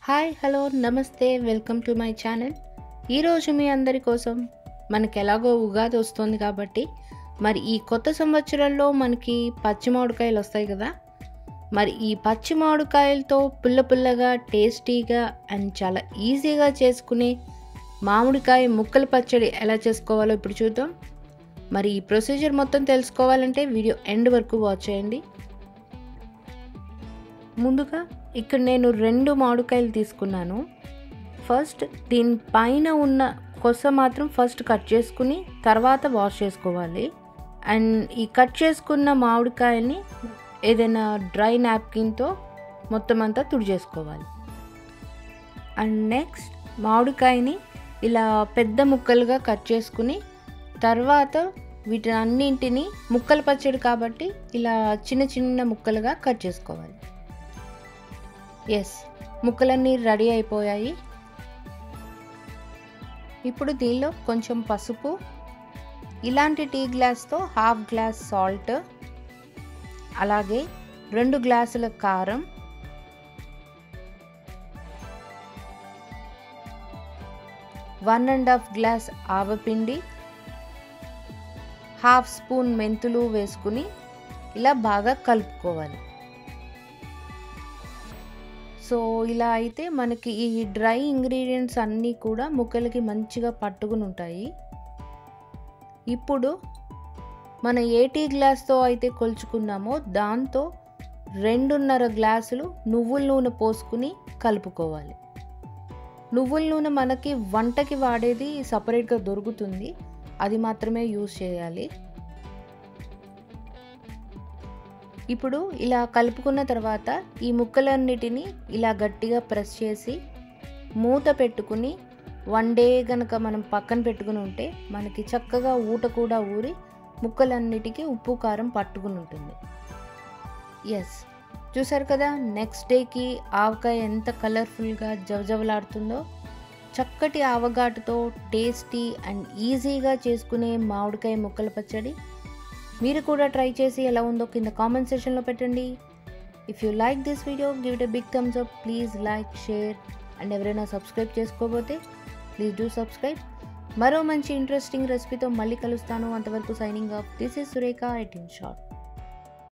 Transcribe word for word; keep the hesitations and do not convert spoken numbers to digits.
Hi hello నమస్తే welcome to my channel. ఈరోజు మీ అందరి కోసం మనకి ఎలాగో ఉగాది వస్తుంది కాబట్టి మరి ఈ కొత్త సంవత్సరంలో మనకి పచ్చి మామిడికాయలు వస్తాయి కదా. మరి ఈ పచ్చి మామిడికాయలతో పుల్ల పుల్లగా టేస్టీగా అండ్ చాలా ఈజీగా చేసుకునే మామిడికాయ ముక్కల పచ్చడి ఎలా చేసుకోవాలో ఇప్పుడు చూద్దాం. మరి ఈ ప్రొసీజర్ మొత్తం తెలుసుకోవాలంటే వీడియో ఎండ్ వరకు వాచ్ చేయండి. ముందుగా ఇక్కడ నేను రెండు మామిడికాయలు తీసుకున్నాను. ఫస్ట్ దీని పైన ఉన్న కొస మాత్రం ఫస్ట్ కట్ చేసుకుని తర్వాత వాష్ చేసుకోవాలి. అండ్ ఈ కట్ చేసుకున్న మామిడికాయల్ని ఏదైనా డ్రై నాప్కిన్తో మొత్తం అంతా తుడిచేసుకోవాలి. అండ్ నెక్స్ట్ మామిడికాయని ఇలా పెద్ద ముక్కలుగా కట్ చేసుకుని తర్వాత వీటన్నింటినీ ముక్కల పచ్చడి కాబట్టి ఇలా చిన్న చిన్న ముక్కలుగా కట్ చేసుకోవాలి. ఎస్, ముక్కలన్నీ రెడీ అయిపోయాయి. ఇప్పుడు దీనిలో కొంచెం పసుపు, ఇలాంటి టీ గ్లాస్తో హాఫ్ గ్లాస్ సాల్ట్, అలాగే రెండు గ్లాసుల కారం, వన్ అండ్ హాఫ్ గ్లాస్ ఆవపిండి, హాఫ్ స్పూన్ మెంతులు వేసుకుని ఇలా బాగా కలుపుకోవాలి. సో ఇలా అయితే మనకి ఈ డ్రై ఇంగ్రీడియంట్స్ అన్నీ కూడా ముక్కలకి మంచిగా పట్టుకుని ఉంటాయి. ఇప్పుడు మన ఏ టీ గ్లాస్తో అయితే కొలుచుకున్నామో దాంతో రెండున్నర గ్లాసులు నువ్వుల నూనె పోసుకుని కలుపుకోవాలి. నువ్వుల నూనె మనకి వంటకి వాడేది సపరేట్గా దొరుకుతుంది, అది మాత్రమే యూజ్ చేయాలి. ఇప్పుడు ఇలా కలుపుకున్న తర్వాత ఈ ముక్కలన్నిటినీ ఇలా గట్టిగా ప్రెస్ చేసి మూత పెట్టుకుని వన్ డే కనుక మనం పక్కన పెట్టుకుని ఉంటే మనకి చక్కగా ఊట కూడా ఊరి ముక్కలన్నిటికీ ఉప్పు కారం పట్టుకుని ఉంటుంది. ఎస్, చూసారు కదా, నెక్స్ట్ డేకి ఆవకాయ ఎంత కలర్ఫుల్గా జవజవలాడుతుందో. చక్కటి ఆవగాటుతో టేస్టీ అండ్ ఈజీగా చేసుకునే మామిడికాయ ముక్కల పచ్చడి మీరు కూడా ట్రై చేసి ఎలా ఉందో కింద కామెంట్ సెక్షన్లో పెట్టండి. If you like this video give it a big thumbs up. Please like, share and ఎవరైనా సబ్స్క్రైబ్ చేసుకోకపోతే ప్లీజ్ డూ సబ్స్క్రైబ్. మరో మంచి ఇంట్రెస్టింగ్ రెసిపీతో మళ్ళీ కలుస్తాను. అంతవరకు signing off. This is Surekha at in short.